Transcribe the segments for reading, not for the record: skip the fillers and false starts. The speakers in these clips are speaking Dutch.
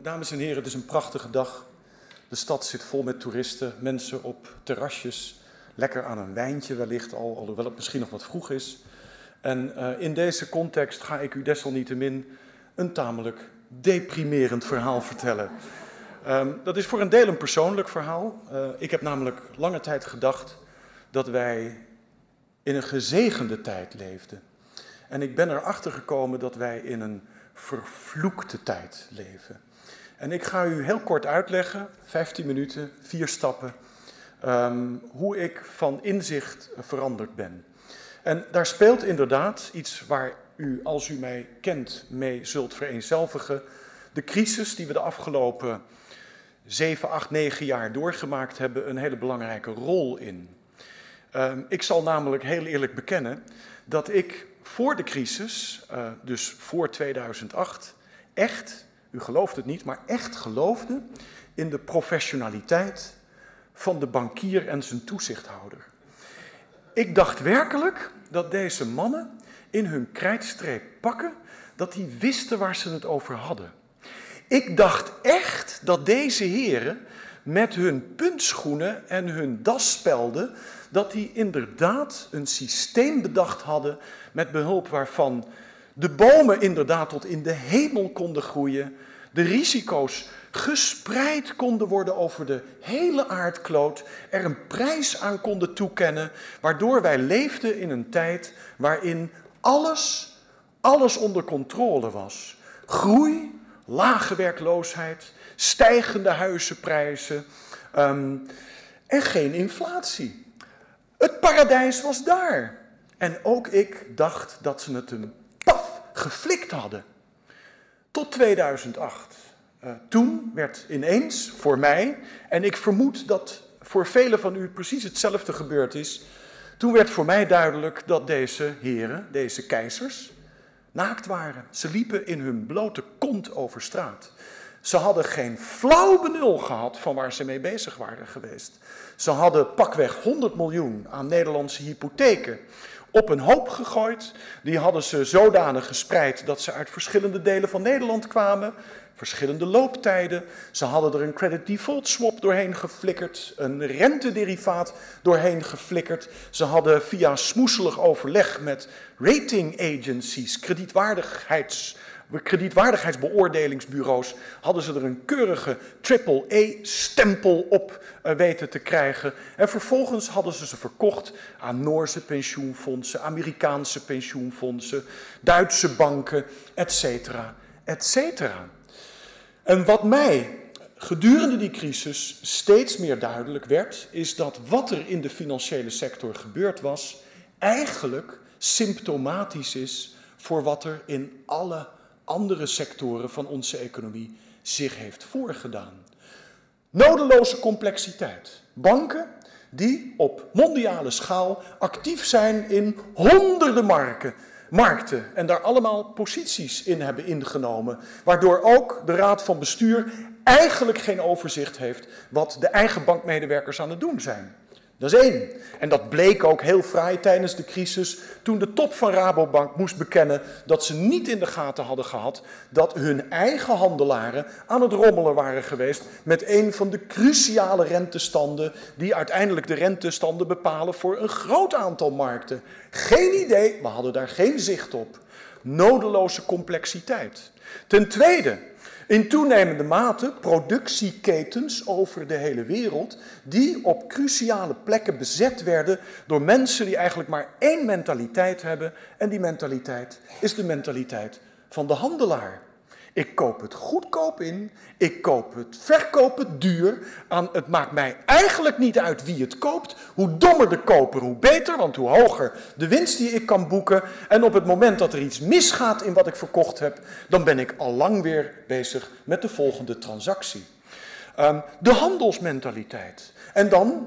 Dames en heren, het is een prachtige dag. De stad zit vol met toeristen, mensen op terrasjes, lekker aan een wijntje wellicht al, alhoewel het misschien nog wat vroeg is. En in deze context ga ik u desalniettemin een tamelijk deprimerend verhaal vertellen. Dat is voor een deel een persoonlijk verhaal. Ik heb namelijk lange tijd gedacht dat wij in een gezegende tijd leefden. En ik ben erachter gekomen dat wij in een vervloekte tijd leven. En ik ga u heel kort uitleggen, 15 minuten, 4 stappen, hoe ik van inzicht veranderd ben. En daar speelt inderdaad iets waar u, als u mij kent, mee zult vereenzelvigen. De crisis die we de afgelopen 7, 8, 9 jaar doorgemaakt hebben, een hele belangrijke rol in. Ik zal namelijk heel eerlijk bekennen dat ik voor de crisis, dus voor 2008, echt, u gelooft het niet, maar echt geloofde in de professionaliteit van de bankier en zijn toezichthouder. Ik dacht werkelijk dat deze mannen in hun krijtstreep pakken, dat die wisten waar ze het over hadden. Ik dacht echt dat deze heren met hun puntschoenen en hun dasspelden, dat die inderdaad een systeem bedacht hadden met behulp waarvan de bomen inderdaad tot in de hemel konden groeien, de risico's gespreid konden worden over de hele aardkloot, er een prijs aan konden toekennen, waardoor wij leefden in een tijd waarin alles onder controle was. Groei, lage werkloosheid, stijgende huizenprijzen en geen inflatie. Het paradijs was daar. En ook ik dacht dat ze het een paf geflikt hadden. Tot 2008. Toen werd ineens voor mij, en ik vermoed dat voor velen van u precies hetzelfde gebeurd is, toen werd voor mij duidelijk dat deze heren, deze keizers, naakt waren. Ze liepen in hun blote kont over straat. Ze hadden geen flauw benul gehad van waar ze mee bezig waren geweest. Ze hadden pakweg 100 miljoen aan Nederlandse hypotheken op een hoop gegooid. Die hadden ze zodanig gespreid dat ze uit verschillende delen van Nederland kwamen. Verschillende looptijden. Ze hadden er een credit default swap doorheen geflikkerd. Een rentederivaat doorheen geflikkerd. Ze hadden via smoeselig overleg met rating agencies, kredietwaardigheidsbeoordelingsbureaus, hadden ze er een keurige AAA-stempel op weten te krijgen. En vervolgens hadden ze verkocht aan Noorse pensioenfondsen, Amerikaanse pensioenfondsen, Duitse banken, etc. etcetera. En wat mij gedurende die crisis steeds meer duidelijk werd, is dat wat er in de financiële sector gebeurd was, eigenlijk symptomatisch is voor wat er in alle andere sectoren van onze economie zich heeft voorgedaan. Nodeloze complexiteit. Banken die op mondiale schaal actief zijn in honderden markten en daar allemaal posities in hebben ingenomen, waardoor ook de raad van bestuur eigenlijk geen overzicht heeft wat de eigen bankmedewerkers aan het doen zijn. Dat is één. En dat bleek ook heel fraai tijdens de crisis, toen de top van Rabobank moest bekennen dat ze niet in de gaten hadden gehad dat hun eigen handelaren aan het rommelen waren geweest met een van de cruciale rentestanden die uiteindelijk de rentestanden bepalen voor een groot aantal markten. Geen idee, we hadden daar geen zicht op. Nodeloze complexiteit. Ten tweede, in toenemende mate productieketens over de hele wereld die op cruciale plekken bezet werden door mensen die eigenlijk maar één mentaliteit hebben. En die mentaliteit is de mentaliteit van de handelaar. Ik koop het goedkoop in, ik verkoop het duur. Het maakt mij eigenlijk niet uit wie het koopt. Hoe dommer de koper, hoe beter, want hoe hoger de winst die ik kan boeken. En op het moment dat er iets misgaat in wat ik verkocht heb, dan ben ik al lang weer bezig met de volgende transactie. De handelsmentaliteit. En dan,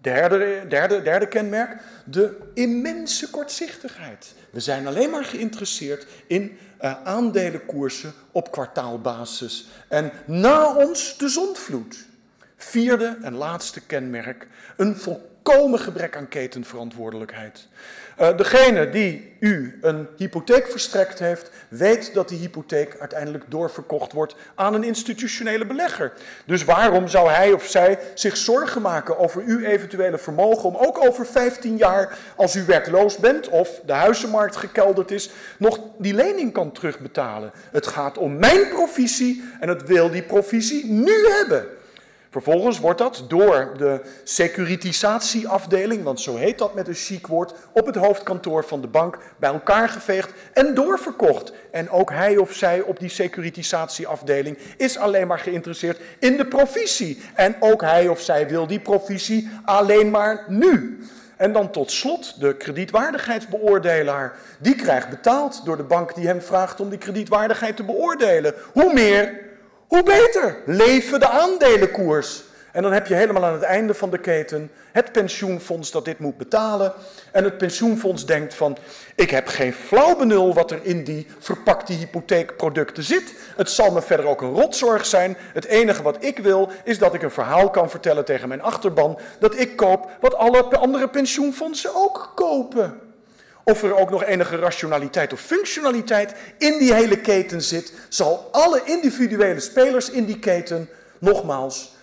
derde kenmerk, de immense kortzichtigheid. We zijn alleen maar geïnteresseerd in aandelenkoersen op kwartaalbasis. En na ons de zondvloed. Vierde en laatste kenmerk, een volkomen gebrek aan ketenverantwoordelijkheid. Degene die u een hypotheek verstrekt heeft, weet dat die hypotheek uiteindelijk doorverkocht wordt aan een institutionele belegger. Dus waarom zou hij of zij zich zorgen maken over uw eventuele vermogen om ook over 15 jaar, als u werkloos bent of de huizenmarkt gekelderd is, nog die lening kan terugbetalen? Het gaat om mijn provisie en het wil die provisie nu hebben. Vervolgens wordt dat door de securitisatieafdeling, want zo heet dat met een chic woord, op het hoofdkantoor van de bank bij elkaar geveegd en doorverkocht. En ook hij of zij op die securitisatieafdeling is alleen maar geïnteresseerd in de provisie. En ook hij of zij wil die provisie alleen maar nu. En dan tot slot de kredietwaardigheidsbeoordelaar. Die krijgt betaald door de bank die hem vraagt om die kredietwaardigheid te beoordelen. Hoe meer, hoe beter. Leven de aandelenkoers. En dan heb je helemaal aan het einde van de keten het pensioenfonds dat dit moet betalen. En het pensioenfonds denkt van, ik heb geen flauw benul wat er in die verpakte hypotheekproducten zit. Het zal me verder ook een rotzorg zijn. Het enige wat ik wil is dat ik een verhaal kan vertellen tegen mijn achterban. Dat ik koop wat alle andere pensioenfondsen ook kopen. Of er ook nog enige rationaliteit of functionaliteit in die hele keten zit, zal alle individuele spelers in die keten nogmaals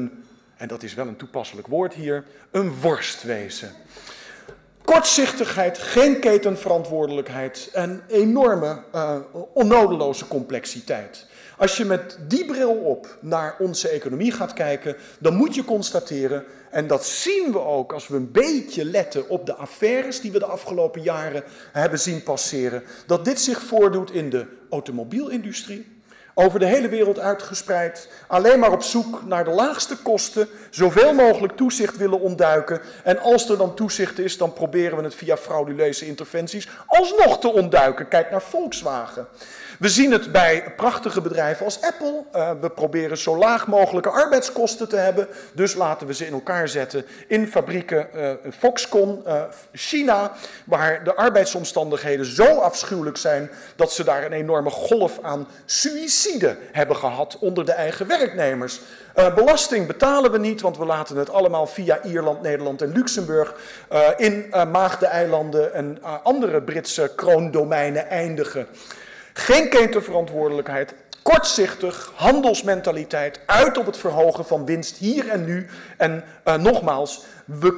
en dat is wel een toepasselijk woord hier, een worst wezen. Kortzichtigheid, geen ketenverantwoordelijkheid en enorme onnodeloze complexiteit. Als je met die bril op naar onze economie gaat kijken, dan moet je constateren, en dat zien we ook als we een beetje letten op de affaires die we de afgelopen jaren hebben zien passeren, dat dit zich voordoet in de automobielindustrie. Over de hele wereld uitgespreid, alleen maar op zoek naar de laagste kosten, zoveel mogelijk toezicht willen ontduiken. En als er dan toezicht is, dan proberen we het via frauduleuze interventies alsnog te ontduiken. Kijk naar Volkswagen. We zien het bij prachtige bedrijven als Apple. We proberen zo laag mogelijke arbeidskosten te hebben. Dus laten we ze in elkaar zetten in fabrieken Foxconn, China, waar de arbeidsomstandigheden zo afschuwelijk zijn dat ze daar een enorme golf aan suïcide hebben gehad onder de eigen werknemers. Belasting betalen we niet, want we laten het allemaal via Ierland, Nederland en Luxemburg in Maagdeneilanden en andere Britse kroondomeinen eindigen. Geen ketenverantwoordelijkheid, kortzichtig, handelsmentaliteit, uit op het verhogen van winst hier en nu. En nogmaals, we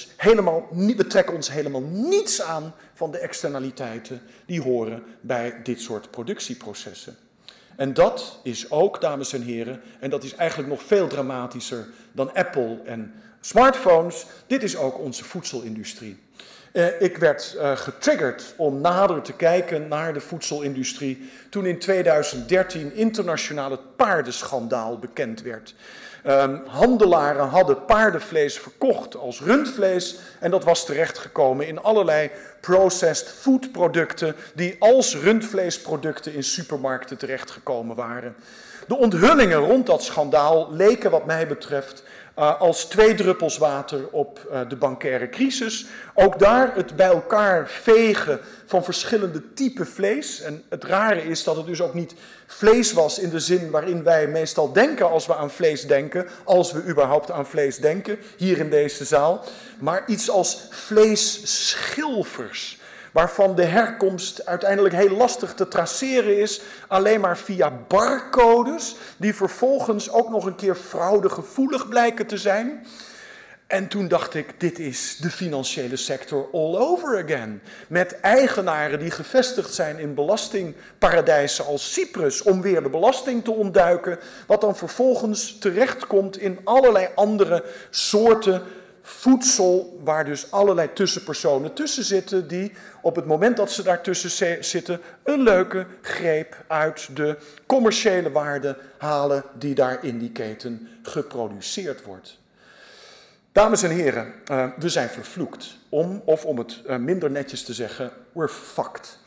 trekken ons helemaal niets aan van de externaliteiten die horen bij dit soort productieprocessen. En dat is ook, dames en heren, en dat is eigenlijk nog veel dramatischer dan Apple en smartphones, dit is ook onze voedselindustrie. Ik werd getriggerd om nader te kijken naar de voedselindustrie toen in 2013 internationaal het paardenschandaal bekend werd. Handelaren hadden paardenvlees verkocht als rundvlees en dat was terechtgekomen in allerlei processed food producten die als rundvleesproducten in supermarkten terechtgekomen waren. De onthullingen rond dat schandaal leken wat mij betreft als 2 druppels water op de bancaire crisis. Ook daar het bij elkaar vegen van verschillende typen vlees. En het rare is dat het dus ook niet vlees was in de zin waarin wij meestal denken als we aan vlees denken, als we überhaupt aan vlees denken, hier in deze zaal. Maar iets als vleesschilfers, waarvan de herkomst uiteindelijk heel lastig te traceren is, alleen maar via barcodes, die vervolgens ook nog een keer fraudegevoelig blijken te zijn. En toen dacht ik, dit is de financiële sector all over again. Met eigenaren die gevestigd zijn in belastingparadijzen als Cyprus om weer de belasting te ontduiken, wat dan vervolgens terechtkomt in allerlei andere soorten voedsel, waar dus allerlei tussenpersonen tussen zitten, die op het moment dat ze daartussen zitten een leuke greep uit de commerciële waarde halen die daar in die keten geproduceerd wordt. Dames en heren, we zijn vervloekt. Om het minder netjes te zeggen, we're fucked.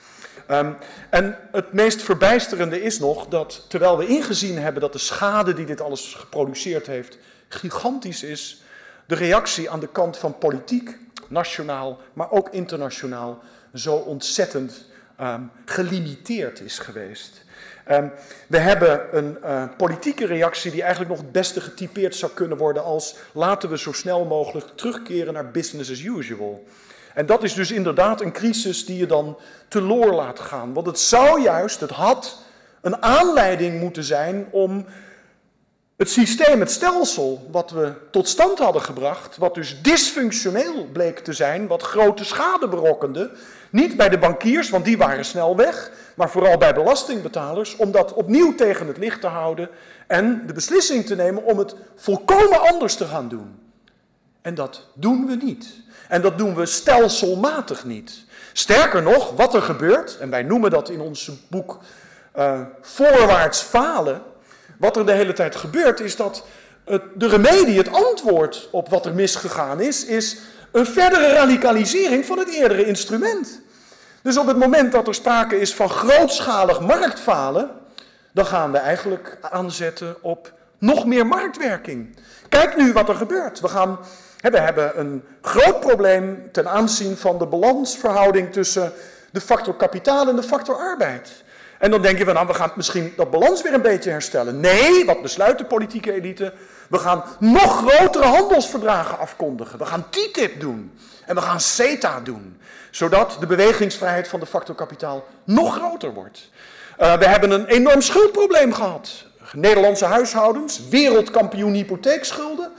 En het meest verbijsterende is nog dat, terwijl we ingezien hebben dat de schade die dit alles geproduceerd heeft gigantisch is, de reactie aan de kant van politiek, nationaal, maar ook internationaal, zo ontzettend gelimiteerd is geweest. We hebben een politieke reactie die eigenlijk nog het beste getypeerd zou kunnen worden als laten we zo snel mogelijk terugkeren naar business as usual. En dat is dus inderdaad een crisis die je dan teloor laat gaan. Want het zou juist, het had een aanleiding moeten zijn om het systeem, het stelsel wat we tot stand hadden gebracht, wat dus dysfunctioneel bleek te zijn, wat grote schade berokkende, niet bij de bankiers, want die waren snel weg, maar vooral bij belastingbetalers, om dat opnieuw tegen het licht te houden en de beslissing te nemen om het volkomen anders te gaan doen. En dat doen we niet. En dat doen we stelselmatig niet. Sterker nog, wat er gebeurt, en wij noemen dat in ons boek voorwaarts falen. Wat er de hele tijd gebeurt is dat de remedie, het antwoord op wat er misgegaan is een verdere radicalisering van het eerdere instrument. Dus op het moment dat er sprake is van grootschalig marktfalen, dan gaan we eigenlijk aanzetten op nog meer marktwerking. Kijk nu wat er gebeurt. We hebben een groot probleem ten aanzien van de balansverhouding tussen de factor kapitaal en de factor arbeid. En dan denk je van, nou, we gaan misschien dat balans weer een beetje herstellen. Nee, wat besluit de politieke elite? We gaan nog grotere handelsverdragen afkondigen. We gaan TTIP doen. En we gaan CETA doen. Zodat de bewegingsvrijheid van de factor kapitaal nog groter wordt. We hebben een enorm schuldprobleem gehad. Nederlandse huishoudens, wereldkampioen hypotheekschulden.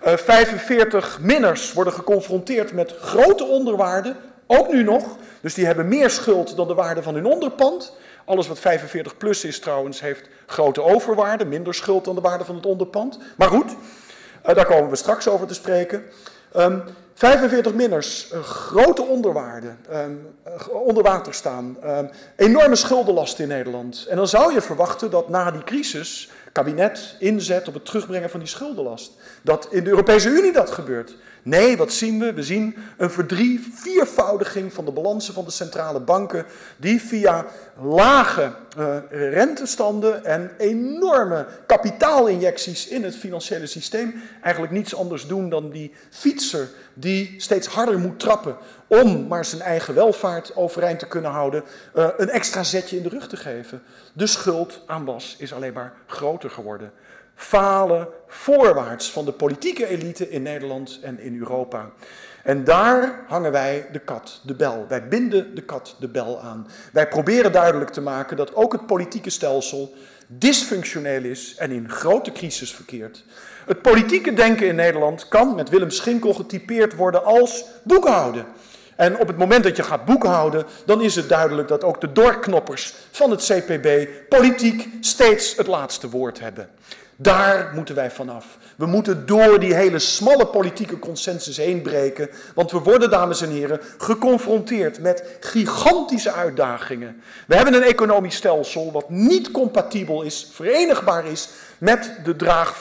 45-minners worden geconfronteerd met grote onderwaarden. Ook nu nog. Dus die hebben meer schuld dan de waarde van hun onderpand. Alles wat 45 plus is trouwens heeft grote overwaarde, minder schuld dan de waarde van het onderpand. Maar goed, daar komen we straks over te spreken. 45-minners, grote onderwaarde, onder water staan, enorme schuldenlast in Nederland. En dan zou je verwachten dat na die crisis kabinet inzet op het terugbrengen van die schuldenlast. Dat in de Europese Unie dat gebeurt. Nee, wat zien we? We zien een viervoudiging van de balansen van de centrale banken die via lage rentestanden en enorme kapitaalinjecties in het financiële systeem eigenlijk niets anders doen dan die fietser die steeds harder moet trappen om maar zijn eigen welvaart overeind te kunnen houden, een extra zetje in de rug te geven. De schuld aan was is alleen maar groter geworden. Falen voorwaarts van de politieke elite in Nederland en in Europa. En daar hangen wij de kat de bel. Wij binden de kat de bel aan. Wij proberen duidelijk te maken dat ook het politieke stelsel dysfunctioneel is en in grote crisis verkeert. Het politieke denken in Nederland kan met Willem Schinkel getypeerd worden als boekhouden. En op het moment dat je gaat boekhouden, dan is het duidelijk dat ook de doorknoppers van het CPB politiek steeds het laatste woord hebben. Daar moeten wij vanaf. We moeten door die hele smalle politieke consensus heen breken, want we worden, dames en heren, geconfronteerd met gigantische uitdagingen. We hebben een economisch stelsel wat niet compatibel is, verenigbaar is met de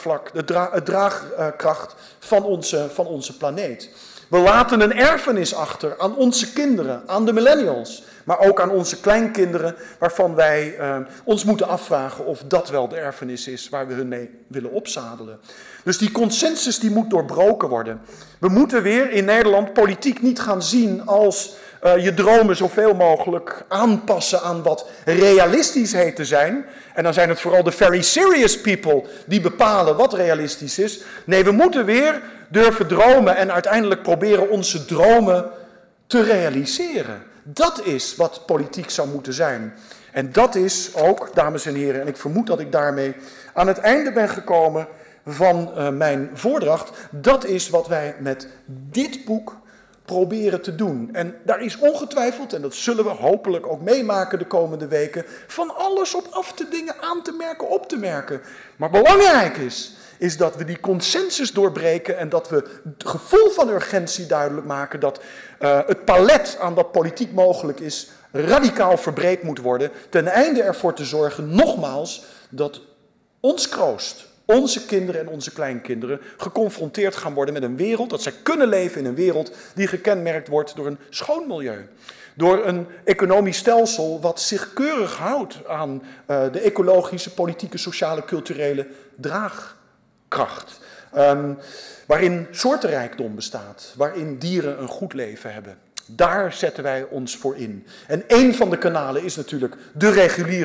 draagkracht van onze planeet. We laten een erfenis achter aan onze kinderen, aan de millennials, maar ook aan onze kleinkinderen, waarvan wij ons moeten afvragen of dat wel de erfenis is waar we hun mee willen opzadelen. Dus die consensus die moet doorbroken worden. We moeten weer in Nederland politiek niet gaan zien als je dromen zoveel mogelijk aanpassen aan wat realistisch heet te zijn. En dan zijn het vooral de very serious people die bepalen wat realistisch is. Nee, we moeten weer durven dromen en uiteindelijk proberen onze dromen te realiseren. Dat is wat politiek zou moeten zijn. En dat is ook, dames en heren, en ik vermoed dat ik daarmee aan het einde ben gekomen van mijn voordracht. Dat is wat wij met dit boek proberen te doen. En daar is ongetwijfeld, en dat zullen we hopelijk ook meemaken de komende weken, van alles op af te dingen, aan te merken, op te merken. Maar belangrijk is dat we die consensus doorbreken en dat we het gevoel van urgentie duidelijk maken dat het palet aan dat politiek mogelijk is radicaal verbreed moet worden, ten einde ervoor te zorgen, nogmaals, dat ons kroost, onze kinderen en onze kleinkinderen geconfronteerd gaan worden met een wereld, dat zij kunnen leven in een wereld die gekenmerkt wordt door een schoon milieu. Door een economisch stelsel wat zich keurig houdt aan de ecologische, politieke, sociale, culturele draagkracht. Waarin soortenrijkdom bestaat, waarin dieren een goed leven hebben. Daar zetten wij ons voor in. En één van de kanalen is natuurlijk de reguliere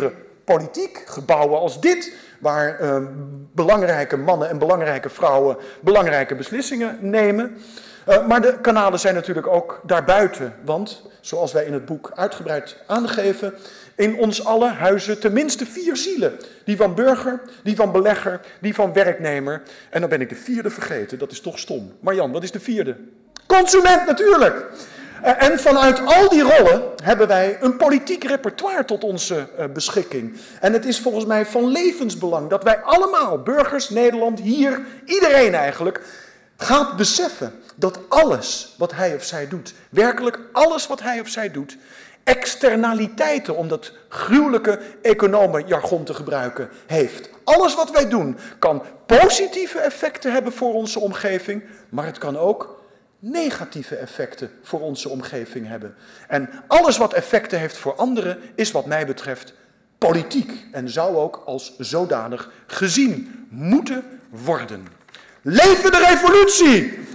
politiek, gebouwen als dit, waar belangrijke mannen en belangrijke vrouwen belangrijke beslissingen nemen. Maar de kanalen zijn natuurlijk ook daarbuiten, want zoals wij in het boek uitgebreid aangeven, in ons alle huizen tenminste 4 zielen. Die van burger, die van belegger, die van werknemer. En dan ben ik de 4e vergeten, dat is toch stom. Marjan, wat is de 4e? Consument natuurlijk! En vanuit al die rollen hebben wij een politiek repertoire tot onze beschikking. En het is volgens mij van levensbelang dat wij allemaal, burgers, Nederland, hier, iedereen eigenlijk, gaat beseffen dat alles wat hij of zij doet, werkelijk alles wat hij of zij doet, externaliteiten, om dat gruwelijke economenjargon te gebruiken, heeft. Alles wat wij doen kan positieve effecten hebben voor onze omgeving, maar het kan ook negatieve effecten voor onze omgeving hebben. En alles wat effecten heeft voor anderen is wat mij betreft politiek en zou ook als zodanig gezien moeten worden. Leven de revolutie!